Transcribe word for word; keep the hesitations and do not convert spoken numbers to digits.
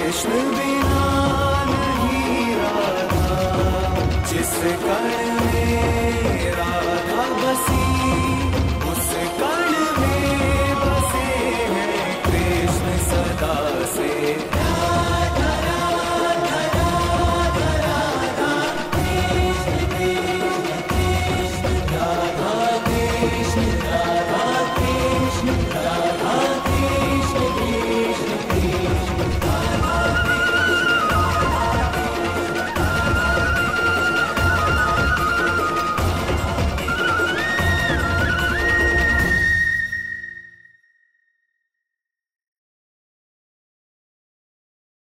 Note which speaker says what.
Speaker 1: कृष्ण बिना नहीं राधा, जिस कण में राधा बसी उस कण में बसे हैं कृष्ण सदा से। राधा राधा राधा राधा कृष्ण कृष्ण कृष्ण राधा कृष्ण राधा।